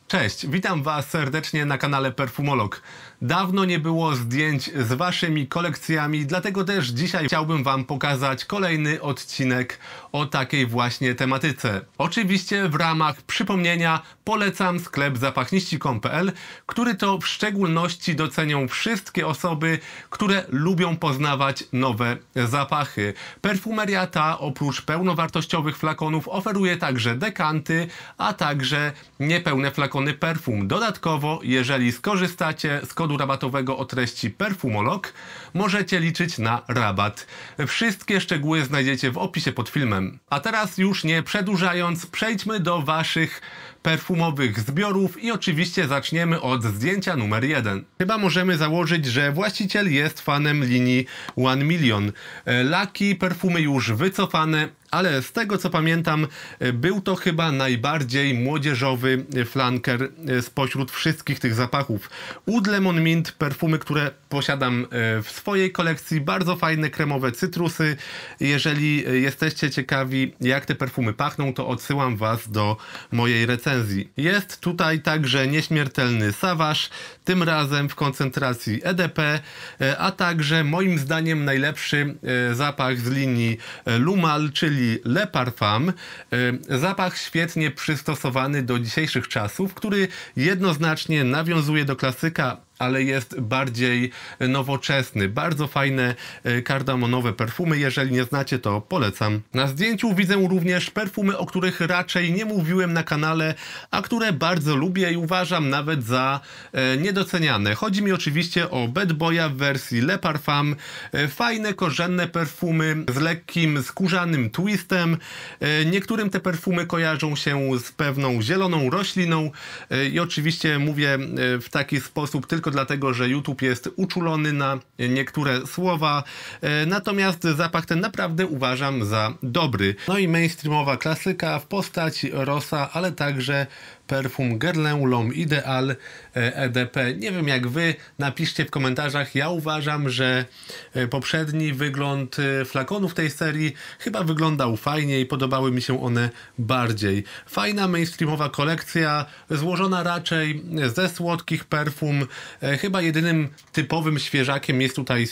Cześć, witam Was serdecznie na kanale Perfumolog. Dawno nie było zdjęć z Waszymi kolekcjami, dlatego też dzisiaj chciałbym Wam pokazać kolejny odcinek o takiej właśnie tematyce. Oczywiście w ramach przypomnienia polecam sklep zapachniści.pl, który to w szczególności docenią wszystkie osoby, które lubią poznawać nowe zapachy. Perfumeria ta oprócz pełnowartościowych flakonów oferuje także dekanty, a także niepełne flakony perfum. Dodatkowo, jeżeli skorzystacie z kodu rabatowego o treści Perfumolog, możecie liczyć na rabat. Wszystkie szczegóły znajdziecie w opisie pod filmem. A teraz już nie przedłużając, przejdźmy do Waszych perfumowych zbiorów i oczywiście zaczniemy od zdjęcia numer 1. Chyba możemy założyć, że właściciel jest fanem linii One Million. Laki, perfumy już wycofane, ale z tego co pamiętam, był to chyba najbardziej młodzieżowy flanker spośród wszystkich tych zapachów. Oud Lemon Mint, perfumy, które posiadam w swojej kolekcji, bardzo fajne kremowe cytrusy. Jeżeli jesteście ciekawi, jak te perfumy pachną, to odsyłam Was do mojej recenzji. Jest tutaj także nieśmiertelny Savage, tym razem w koncentracji EDP, a także moim zdaniem najlepszy zapach z linii Lumal, czyli Le Parfum. Zapach świetnie przystosowany do dzisiejszych czasów, który jednoznacznie nawiązuje do klasyka, ale jest bardziej nowoczesny. Bardzo fajne kardamonowe perfumy. Jeżeli nie znacie, to polecam. Na zdjęciu widzę również perfumy, o których raczej nie mówiłem na kanale, a które bardzo lubię i uważam nawet za niedoceniane. Chodzi mi oczywiście o Bad Boya w wersji Le Parfum. Fajne, korzenne perfumy z lekkim skórzanym twistem. Niektórym te perfumy kojarzą się z pewną zieloną rośliną i oczywiście mówię w taki sposób tylko dlatego, że YouTube jest uczulony na niektóre słowa. Natomiast zapach ten naprawdę uważam za dobry. No i mainstreamowa klasyka w postaci Rossa, ale także perfum Guerlain L'Homme Idéal EDP. Nie wiem jak Wy, napiszcie w komentarzach. Ja uważam, że poprzedni wygląd flakonów tej serii chyba wyglądał fajnie i podobały mi się one bardziej. Fajna mainstreamowa kolekcja, złożona raczej ze słodkich perfum. Chyba jedynym typowym świeżakiem jest tutaj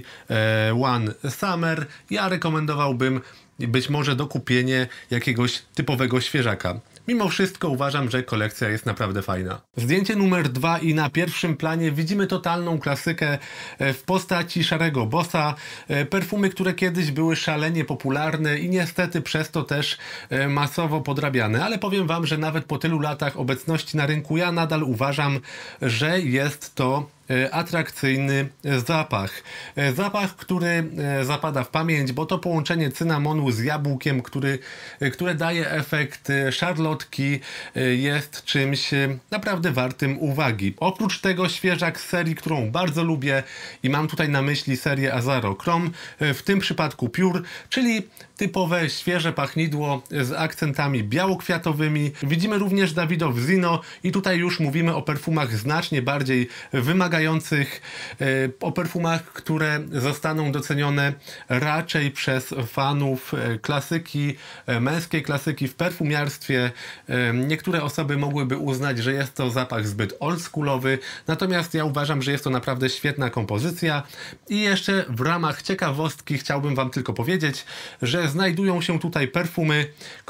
CK1 Summer. Ja rekomendowałbym być może do kupienia jakiegoś typowego świeżaka. Mimo wszystko uważam, że kolekcja jest naprawdę fajna. Zdjęcie numer 2 i na pierwszym planie widzimy totalną klasykę w postaci Szarego Bossa. Perfumy, które kiedyś były szalenie popularne i niestety przez to też masowo podrabiane. Ale powiem Wam, że nawet po tylu latach obecności na rynku ja nadal uważam, że jest to atrakcyjny zapach. Zapach, który zapada w pamięć, bo to połączenie cynamonu z jabłkiem, które daje efekt szarlotki, jest czymś naprawdę wartym uwagi. Oprócz tego świeżak z serii, którą bardzo lubię i mam tutaj na myśli serię Azaro Chrome, w tym przypadku Pure, czyli typowe świeże pachnidło z akcentami białokwiatowymi. Widzimy również Davidoff Zino i tutaj już mówimy o perfumach znacznie bardziej wymagających, o perfumach, które zostaną docenione raczej przez fanów klasyki, męskiej klasyki w perfumiarstwie. Niektóre osoby mogłyby uznać, że jest to zapach zbyt oldschoolowy, natomiast ja uważam, że jest to naprawdę świetna kompozycja. I jeszcze w ramach ciekawostki chciałbym Wam tylko powiedzieć, że znajdują się tutaj perfumy,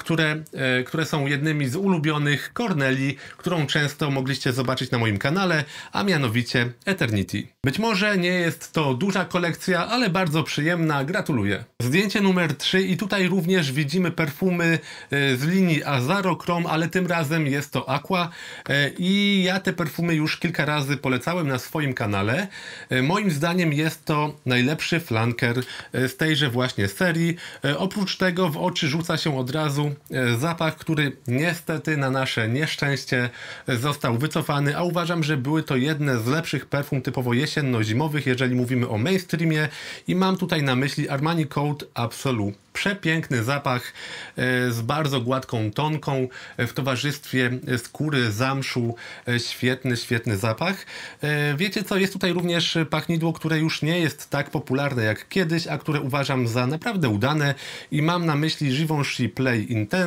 które są jednymi z ulubionych Corneli, którą często mogliście zobaczyć na moim kanale, a mianowicie Eternity. Być może nie jest to duża kolekcja, ale bardzo przyjemna, gratuluję. Zdjęcie numer 3 i tutaj również widzimy perfumy z linii Azaro Chrome, ale tym razem jest to Aqua i ja te perfumy już kilka razy polecałem na swoim kanale. Moim zdaniem jest to najlepszy flanker z tejże właśnie serii. Oprócz tego w oczy rzuca się od razu zapach, który niestety na nasze nieszczęście został wycofany, a uważam, że były to jedne z lepszych perfum typowo jesienno-zimowych, jeżeli mówimy o mainstreamie i mam tutaj na myśli Armani Code Absolu. Przepiękny zapach z bardzo gładką tonką w towarzystwie skóry, zamszu. Świetny zapach. Wiecie co, jest tutaj również pachnidło, które już nie jest tak popularne jak kiedyś, a które uważam za naprawdę udane i mam na myśli Givenchy Play Intense.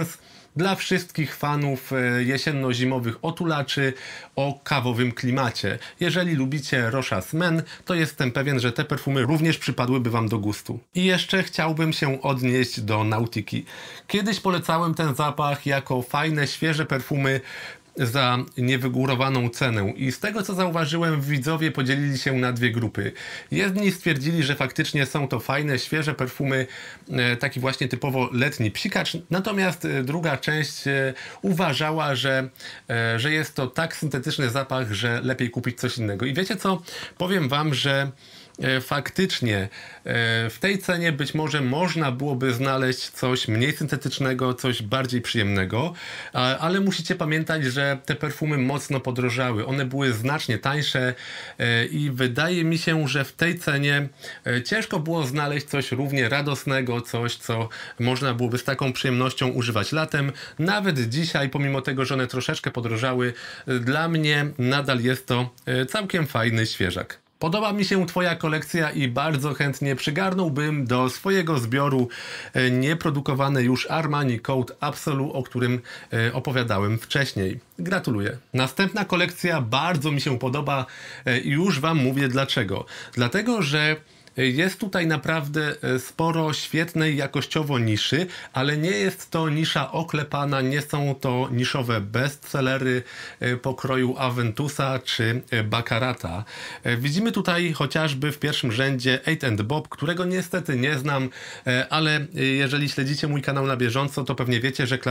dla wszystkich fanów jesienno-zimowych otulaczy o kawowym klimacie. Jeżeli lubicie Rochas Men, to jestem pewien, że te perfumy również przypadłyby wam do gustu. I jeszcze chciałbym się odnieść do Nautiki. Kiedyś polecałem ten zapach jako fajne, świeże perfumy za niewygórowaną cenę i z tego co zauważyłem, widzowie podzielili się na dwie grupy. Jedni stwierdzili, że faktycznie są to fajne, świeże perfumy, taki właśnie typowo letni psikacz, natomiast druga część uważała, że jest to tak syntetyczny zapach, że lepiej kupić coś innego. I wiecie co? Powiem wam, że faktycznie w tej cenie być może można byłoby znaleźć coś mniej syntetycznego, coś bardziej przyjemnego, ale musicie pamiętać, że te perfumy mocno podrożały. One były znacznie tańsze i wydaje mi się, że w tej cenie ciężko było znaleźć coś równie radosnego, coś co można byłoby z taką przyjemnością używać latem. Nawet dzisiaj, pomimo tego, że one troszeczkę podrożały, dla mnie nadal jest to całkiem fajny świeżak. Podoba mi się twoja kolekcja i bardzo chętnie przygarnąłbym do swojego zbioru nieprodukowane już Armani Code Absolu, o którym opowiadałem wcześniej. Gratuluję. Następna kolekcja bardzo mi się podoba i już wam mówię dlaczego. Dlatego, że jest tutaj naprawdę sporo świetnej jakościowo niszy, ale nie jest to nisza oklepana, nie są to niszowe bestsellery pokroju Aventusa czy Baccarata. Widzimy tutaj chociażby w pierwszym rzędzie 8 & Bob, którego niestety nie znam, ale jeżeli śledzicie mój kanał na bieżąco, to pewnie wiecie, że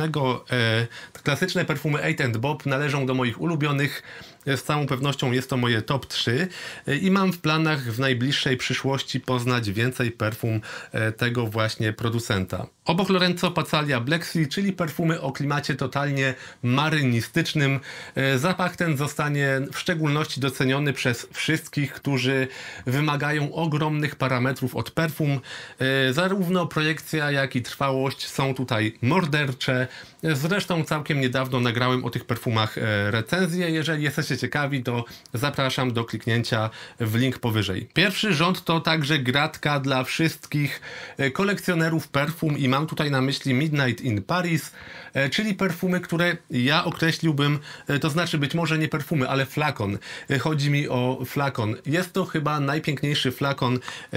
klasyczne perfumy 8 & Bob należą do moich ulubionych. Z całą pewnością jest to moje top 3 i mam w planach w najbliższej przyszłości poznać więcej perfum tego właśnie producenta. Obok Lorenzo Pazzalia Black Sea, czyli perfumy o klimacie totalnie marynistycznym. Zapach ten zostanie w szczególności doceniony przez wszystkich, którzy wymagają ogromnych parametrów od perfum. Zarówno projekcja, jak i trwałość są tutaj mordercze. Zresztą całkiem niedawno nagrałem o tych perfumach recenzję. Jeżeli jesteście ciekawi, to zapraszam do kliknięcia w link powyżej. Pierwszy rząd to także gratka dla wszystkich kolekcjonerów perfum i mam tutaj na myśli Midnight in Paris, czyli perfumy, które ja określiłbym, to znaczy być może nie perfumy, ale flakon. Chodzi mi o flakon. Jest to chyba najpiękniejszy flakon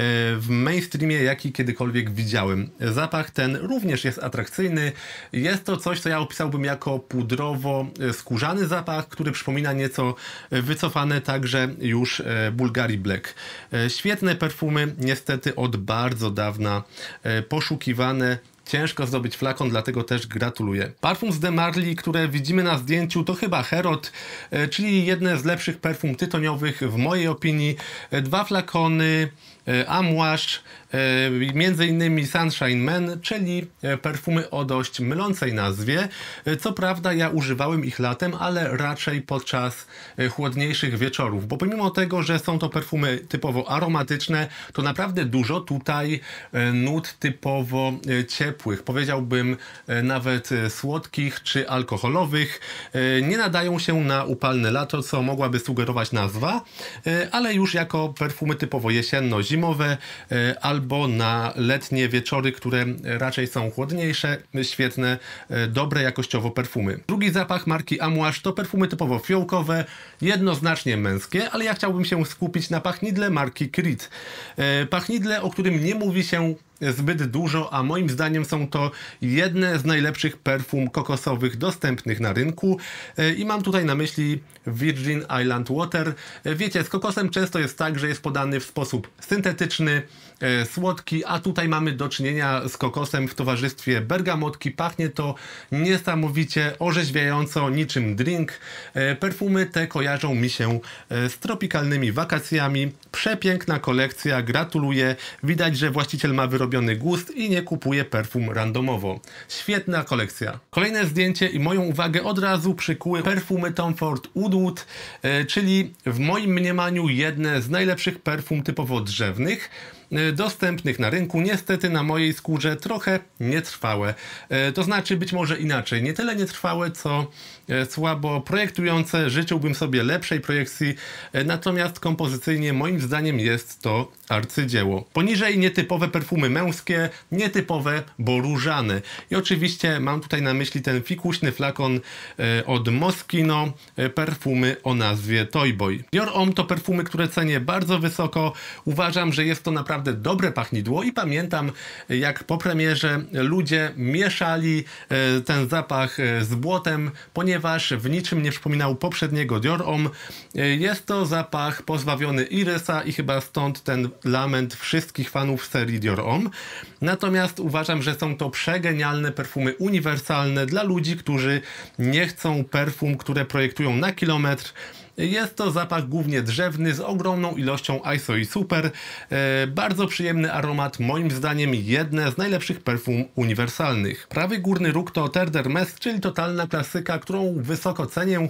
w mainstreamie, jaki kiedykolwiek widziałem. Zapach ten również jest atrakcyjny. Jest to coś, co ja opisałbym jako pudrowo-skórzany zapach, który przypomina nieco wycofane także już Bulgari Black. Świetne perfumy, niestety od bardzo dawna poszukiwane. Ciężko zdobyć flakon, dlatego też gratuluję. Parfum z De Marly, które widzimy na zdjęciu, to chyba Herod, czyli jedne z lepszych perfum tytoniowych w mojej opinii. Dwa flakony Amouage, między innymi Sunshine Man, czyli perfumy o dość mylącej nazwie. Co prawda ja używałem ich latem, ale raczej podczas chłodniejszych wieczorów, bo pomimo tego, że są to perfumy typowo aromatyczne, to naprawdę dużo tutaj nut typowo ciepłych, powiedziałbym nawet słodkich czy alkoholowych. Nie nadają się na upalne lato, co mogłaby sugerować nazwa, ale już jako perfumy typowo jesienno-zimowe albo na letnie wieczory, które raczej są chłodniejsze, świetne, dobre jakościowo perfumy. Drugi zapach marki Amouage to perfumy typowo fiołkowe, jednoznacznie męskie, ale ja chciałbym się skupić na pachnidle marki Creed. Pachnidle, o którym nie mówi się zbyt dużo, a moim zdaniem są to jedne z najlepszych perfum kokosowych dostępnych na rynku i mam tutaj na myśli Virgin Island Water. Wiecie, z kokosem często jest tak, że jest podany w sposób syntetyczny, słodki, a tutaj mamy do czynienia z kokosem w towarzystwie bergamotki. Pachnie to niesamowicie orzeźwiająco, niczym drink. Perfumy te kojarzą mi się z tropikalnymi wakacjami. Przepiękna kolekcja, gratuluję. Widać, że właściciel ma wyrobiony gust i nie kupuje perfum randomowo. Świetna kolekcja. Kolejne zdjęcie i moją uwagę od razu przykuły perfumy Tom Ford Woodwood, czyli w moim mniemaniu jedne z najlepszych perfum typowo drzewnych. dostępnych na rynku, niestety na mojej skórze trochę nietrwałe. To znaczy być może inaczej, nie tyle nietrwałe, co słabo projektujące. Życzyłbym sobie lepszej projekcji, natomiast kompozycyjnie moim zdaniem jest to arcydzieło. Poniżej nietypowe perfumy męskie, nietypowe, bo różane. I oczywiście mam tutaj na myśli ten fikuśny flakon od Moschino, perfumy o nazwie Toy Boy. Dior Homme to perfumy, które cenię bardzo wysoko. Uważam, że jest to naprawdę dobre pachnidło i pamiętam, jak po premierze ludzie mieszali ten zapach z błotem, ponieważ w niczym nie przypominał poprzedniego Dior Homme. Jest to zapach pozbawiony irysa i chyba stąd ten lament wszystkich fanów serii Dior Homme. Natomiast uważam, że są to przegenialne perfumy uniwersalne dla ludzi, którzy nie chcą perfum, które projektują na kilometr. Jest to zapach głównie drzewny z ogromną ilością ISO i super. Bardzo przyjemny aromat, moim zdaniem jedne z najlepszych perfum uniwersalnych. Prawy górny róg to Terre d'Hermès, czyli totalna klasyka, którą wysoko cenię.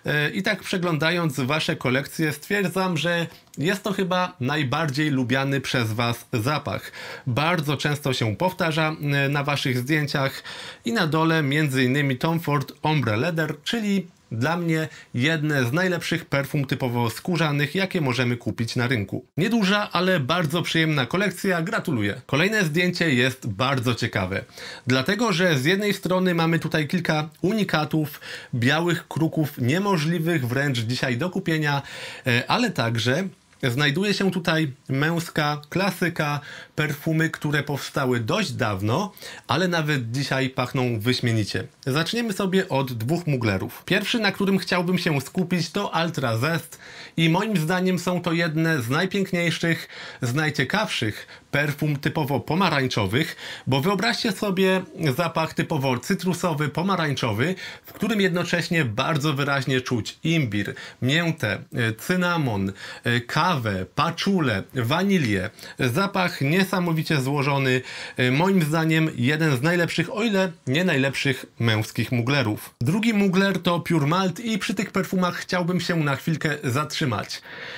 I tak przeglądając wasze kolekcje stwierdzam, że jest to chyba najbardziej lubiany przez was zapach. Bardzo często się powtarza na waszych zdjęciach i na dole m.in. Tom Ford Ombre Leather, czyli dla mnie jedne z najlepszych perfum typowo skórzanych, jakie możemy kupić na rynku. Nieduża, ale bardzo przyjemna kolekcja, gratuluję. Kolejne zdjęcie jest bardzo ciekawe, dlatego że z jednej strony mamy tutaj kilka unikatów, białych kruków, niemożliwych wręcz dzisiaj do kupienia, ale także znajduje się tutaj męska klasyka, perfumy, które powstały dość dawno, ale nawet dzisiaj pachną wyśmienicie. Zaczniemy sobie od dwóch muglerów. Pierwszy, na którym chciałbym się skupić, to Ultra Zest i moim zdaniem są to jedne z najpiękniejszych, z najciekawszych perfum typowo pomarańczowych, bo wyobraźcie sobie zapach typowo cytrusowy, pomarańczowy, w którym jednocześnie bardzo wyraźnie czuć imbir, miętę, cynamon, kawę, paczulę, wanilię. Zapach niesamowicie złożony, moim zdaniem jeden z najlepszych, o ile nie najlepszych męskich muglerów. Drugi mugler to Pure Malt i przy tych perfumach chciałbym się na chwilkę zatrzymać.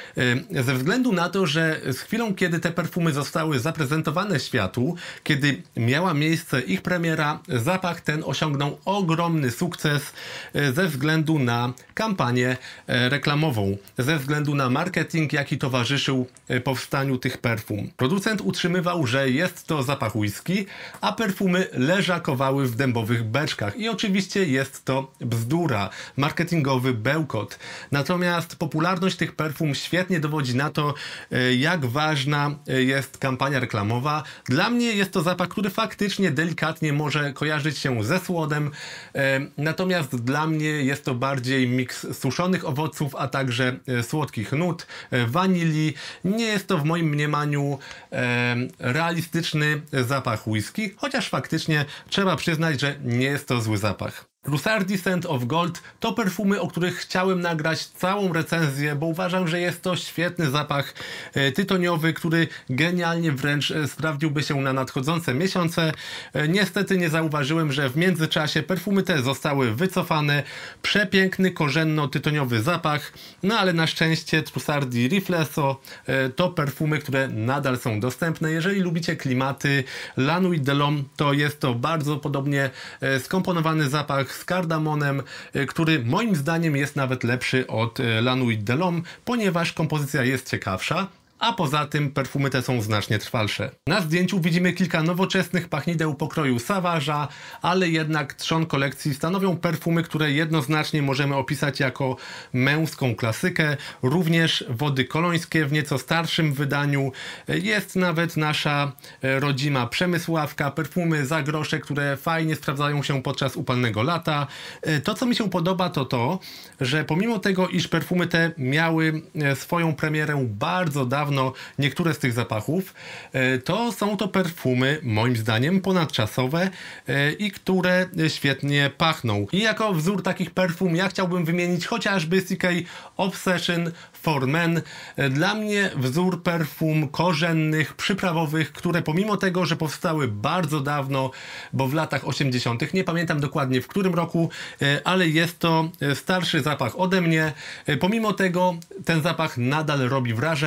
Ze względu na to, że z chwilą, kiedy te perfumy zostały zaprezentowane światu, kiedy miała miejsce ich premiera, zapach ten osiągnął ogromny sukces ze względu na kampanię reklamową, ze względu na marketing, jaki towarzyszył powstaniu tych perfum. Producent utrzymywał, że jest to zapach whisky, a perfumy leżakowały w dębowych beczkach. I oczywiście jest to bzdura, marketingowy bełkot. Natomiast popularność tych perfum świetnie dowodzi na to, jak ważna jest kampania reklamowa. Dla mnie jest to zapach, który faktycznie delikatnie może kojarzyć się ze słodem, natomiast dla mnie jest to bardziej miks suszonych owoców, a także słodkich nut, wanilii. Nie jest to w moim mniemaniu realistyczny zapach whisky, chociaż faktycznie trzeba przyznać, że nie jest to zły zapach. Trussardi Scent of Gold to perfumy, o których chciałem nagrać całą recenzję, bo uważam, że jest to świetny zapach tytoniowy, który genialnie wręcz sprawdziłby się na nadchodzące miesiące. Niestety nie zauważyłem, że w międzyczasie perfumy te zostały wycofane. Przepiękny, korzenno-tytoniowy zapach, no ale na szczęście Trussardi Rifleso to perfumy, które nadal są dostępne. Jeżeli lubicie klimaty La Nuit de l'Homme, to jest to bardzo podobnie skomponowany zapach z kardamonem, który moim zdaniem jest nawet lepszy od La Nuit de l'Homme, ponieważ kompozycja jest ciekawsza, a poza tym perfumy te są znacznie trwalsze. Na zdjęciu widzimy kilka nowoczesnych pachnideł pokroju Savage'a, ale jednak trzon kolekcji stanowią perfumy, które jednoznacznie możemy opisać jako męską klasykę. Również wody kolońskie w nieco starszym wydaniu. Jest nawet nasza rodzima Przemysławka, perfumy za grosze, które fajnie sprawdzają się podczas upalnego lata. To, co mi się podoba, to to, że pomimo tego, iż perfumy te miały swoją premierę bardzo dawno, niektóre z tych zapachów, to są to perfumy moim zdaniem ponadczasowe i które świetnie pachną. I jako wzór takich perfum ja chciałbym wymienić chociażby CK Obsession for Men. Dla mnie wzór perfum korzennych, przyprawowych, które pomimo tego, że powstały bardzo dawno, bo w latach 80., nie pamiętam dokładnie w którym roku, ale jest to starszy zapach ode mnie. Pomimo tego ten zapach nadal robi wrażenie, pomimo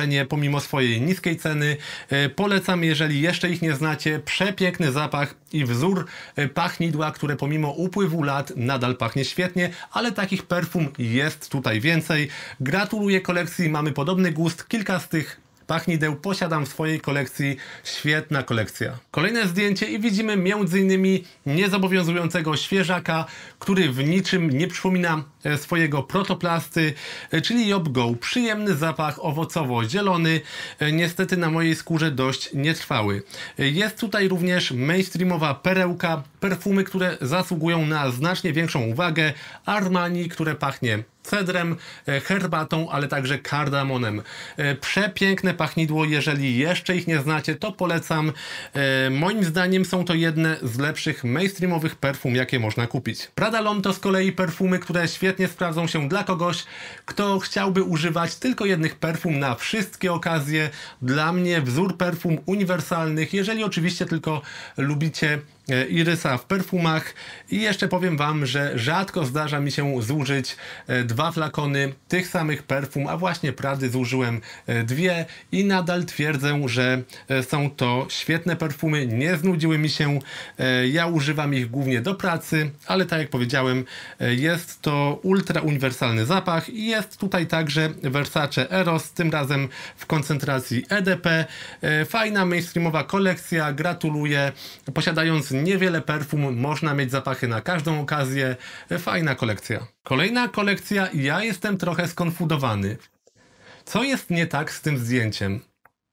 pomimo swojej niskiej ceny. Polecam, jeżeli jeszcze ich nie znacie. Przepiękny zapach i wzór pachnidła, które pomimo upływu lat nadal pachnie świetnie, ale takich perfum jest tutaj więcej. Gratuluję kolekcji, mamy podobny gust. Kilka z tych pachnideł posiadam w swojej kolekcji. Świetna kolekcja. Kolejne zdjęcie i widzimy m.in. niezobowiązującego świeżaka, który w niczym nie przypomina swojego protoplasty, czyli Job Go. Przyjemny zapach owocowo-zielony, niestety na mojej skórze dość nietrwały. Jest tutaj również mainstreamowa perełka, perfumy, które zasługują na znacznie większą uwagę. Armani, które pachnie cedrem, herbatą, ale także kardamonem. Przepiękne pachnidło, jeżeli jeszcze ich nie znacie, to polecam. Moim zdaniem są to jedne z lepszych mainstreamowych perfum, jakie można kupić. Prada L'Homme to z kolei perfumy, które świetnie sprawdzą się dla kogoś, kto chciałby używać tylko jednych perfum na wszystkie okazje. Dla mnie wzór perfum uniwersalnych, jeżeli oczywiście tylko lubicie irysa w perfumach. I jeszcze powiem wam, że rzadko zdarza mi się zużyć 2 flakony tych samych perfum, a właśnie Prady zużyłem 2 i nadal twierdzę, że są to świetne perfumy, nie znudziły mi się. Ja używam ich głównie do pracy, ale tak jak powiedziałem, jest to ultra uniwersalny zapach i jest tutaj także Versace Eros, tym razem w koncentracji EDP. Fajna mainstreamowa kolekcja, gratuluję. Posiadając niewiele perfum, można mieć zapachy na każdą okazję. Fajna kolekcja. Kolejna kolekcja, ja jestem trochę skonfundowany. Co jest nie tak z tym zdjęciem?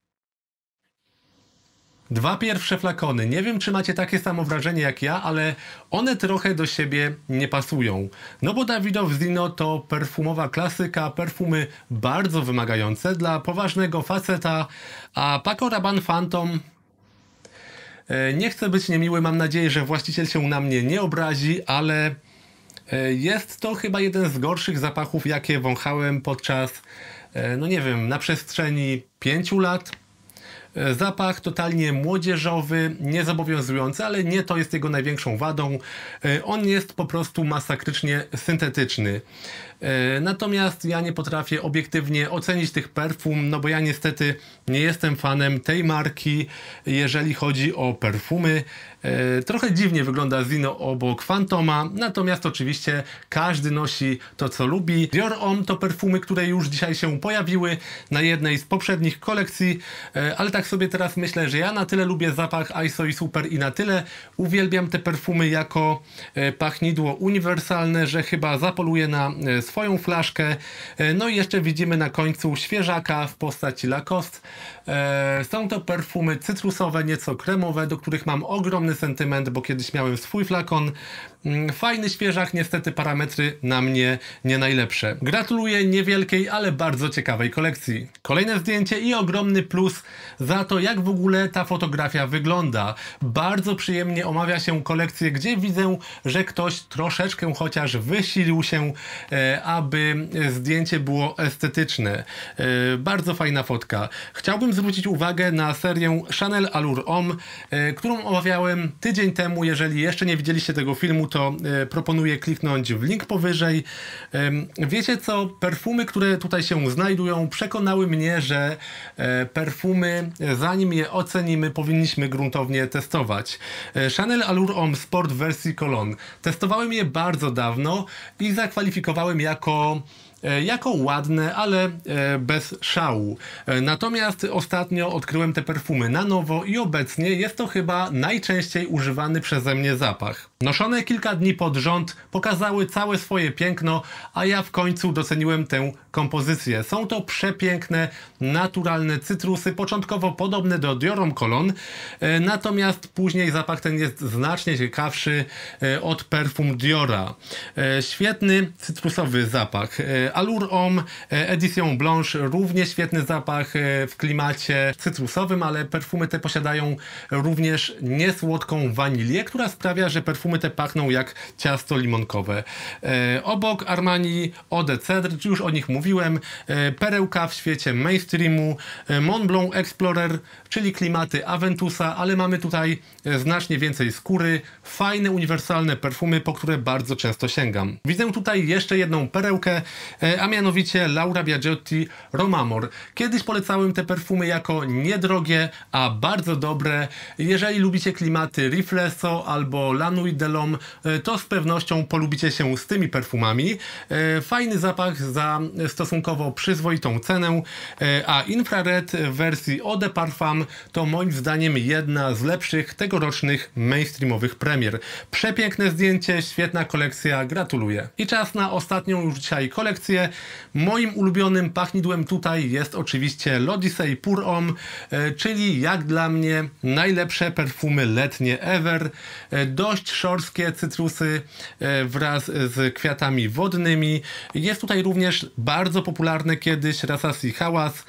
2 pierwsze flakony. Nie wiem, czy macie takie samo wrażenie jak ja, ale one trochę do siebie nie pasują. No bo Davidoff Zino to perfumowa klasyka, perfumy bardzo wymagające dla poważnego faceta, a Paco Rabanne Phantom... Nie chcę być niemiły, mam nadzieję, że właściciel się na mnie nie obrazi, ale jest to chyba jeden z gorszych zapachów, jakie wąchałem podczas, no nie wiem, na przestrzeni 5 lat. Zapach totalnie młodzieżowy, niezobowiązujący, ale nie to jest jego największą wadą. On jest po prostu masakrycznie syntetyczny. Natomiast ja nie potrafię obiektywnie ocenić tych perfum, no bo ja niestety nie jestem fanem tej marki, jeżeli chodzi o perfumy. Trochę dziwnie wygląda Zino obok Phantoma, natomiast oczywiście każdy nosi to, co lubi. Dior Homme to perfumy, które już dzisiaj się pojawiły na jednej z poprzednich kolekcji, ale tak sobie teraz myślę, że ja na tyle lubię zapach ISO i Super i na tyle uwielbiam te perfumy jako pachnidło uniwersalne, że chyba zapoluję na swoją flaszkę. No i jeszcze widzimy na końcu świeżaka w postaci Lacoste. Są to perfumy cytrusowe, nieco kremowe, do których mam ogromny sentyment, bo kiedyś miałem swój flakon. Fajny świeżak, niestety parametry na mnie nie najlepsze. Gratuluję niewielkiej, ale bardzo ciekawej kolekcji. Kolejne zdjęcie i ogromny plus za to, jak w ogóle ta fotografia wygląda. Bardzo przyjemnie omawia się kolekcję, gdzie widzę, że ktoś troszeczkę chociaż wysilił się, aby zdjęcie było estetyczne. Bardzo fajna fotka. Chciałbym zwrócić uwagę na serię Chanel Allure Homme, którą omawiałem tydzień temu. Jeżeli jeszcze nie widzieliście tego filmu, to proponuję kliknąć w link powyżej. Wiecie co? Perfumy, które tutaj się znajdują, przekonały mnie, że perfumy, zanim je ocenimy, powinniśmy gruntownie testować. Chanel Allure Homme Sport w wersji Cologne. Testowałem je bardzo dawno i zakwalifikowałem jako ładne, ale bez szału. Natomiast ostatnio odkryłem te perfumy na nowo i obecnie jest to chyba najczęściej używany przeze mnie zapach. Noszone kilka dni pod rząd pokazały całe swoje piękno, a ja w końcu doceniłem tę kompozycję. Są to przepiękne, naturalne cytrusy, początkowo podobne do Dior Homme Cologne, natomiast później zapach ten jest znacznie ciekawszy od perfum Diora. Świetny cytrusowy zapach. Allure Homme Edition Blanche, równie świetny zapach w klimacie cytrusowym, ale perfumy te posiadają również niesłodką wanilię, która sprawia, że perfumy te pachną jak ciasto limonkowe. Obok Armani Eau de Cèdre, już o nich mówiłem, perełka w świecie mainstreamu, Montblanc Explorer, czyli klimaty Aventusa, ale mamy tutaj znacznie więcej skóry, fajne, uniwersalne perfumy, po które bardzo często sięgam. Widzę tutaj jeszcze jedną perełkę, a mianowicie Laura Biagiotti Romamor. Kiedyś polecałem te perfumy jako niedrogie, a bardzo dobre. Jeżeli lubicie klimaty Rifleso albo La Nuit de l'Homme, to z pewnością polubicie się z tymi perfumami. Fajny zapach za stosunkowo przyzwoitą cenę, a Infrared w wersji Eau de Parfum to moim zdaniem jedna z lepszych tegorocznych mainstreamowych premier. Przepiękne zdjęcie, świetna kolekcja, gratuluję. I czas na ostatnią już dzisiaj kolekcję. Moim ulubionym pachnidłem tutaj jest oczywiście L'Odyssée Pour Homme, czyli jak dla mnie najlepsze perfumy letnie ever. Dość szorstkie cytrusy wraz z kwiatami wodnymi. Jest tutaj również bardzo popularny kiedyś Rassasi Hałas,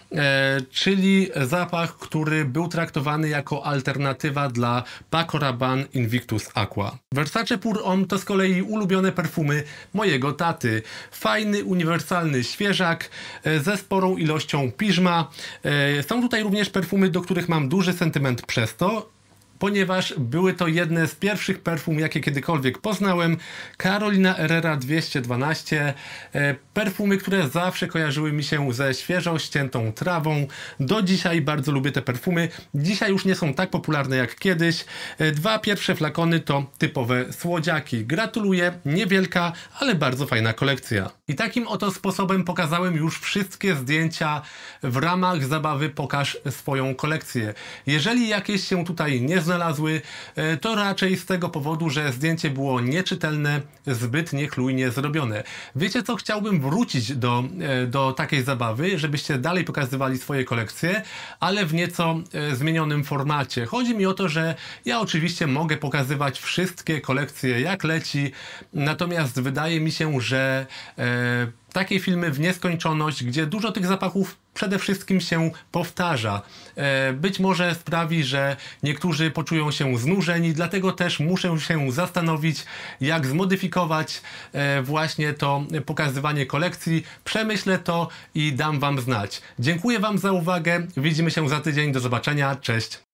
czyli zapach, który był traktowany jako alternatywa dla Paco Rabanne Invictus Aqua. Versace Pour Homme to z kolei ulubione perfumy mojego taty. Fajny, uniwersalny świeżak ze sporą ilością piżma. Są tutaj również perfumy, do których mam duży sentyment przez to, ponieważ były to jedne z pierwszych perfum, jakie kiedykolwiek poznałem. Carolina Herrera 212. Perfumy, które zawsze kojarzyły mi się ze świeżo ściętą trawą. Do dzisiaj bardzo lubię te perfumy. Dzisiaj już nie są tak popularne jak kiedyś. Dwa pierwsze flakony to typowe słodziaki. Gratuluję, niewielka, ale bardzo fajna kolekcja. I takim oto sposobem pokazałem już wszystkie zdjęcia w ramach zabawy Pokaż swoją kolekcję. Jeżeli jakieś się tutaj nie znalazły, to raczej z tego powodu, że zdjęcie było nieczytelne, zbyt niechlujnie zrobione. Wiecie co? Chciałbym wrócić do takiej zabawy, żebyście dalej pokazywali swoje kolekcje, ale w nieco zmienionym formacie. Chodzi mi o to, że ja oczywiście mogę pokazywać wszystkie kolekcje jak leci, natomiast wydaje mi się, że takie filmy w nieskończoność, gdzie dużo tych zapachów przede wszystkim się powtarza, być może sprawi, że niektórzy poczują się znużeni, dlatego też muszę się zastanowić, jak zmodyfikować właśnie to pokazywanie kolekcji. Przemyślę to i dam wam znać. Dziękuję wam za uwagę, widzimy się za tydzień, do zobaczenia, cześć!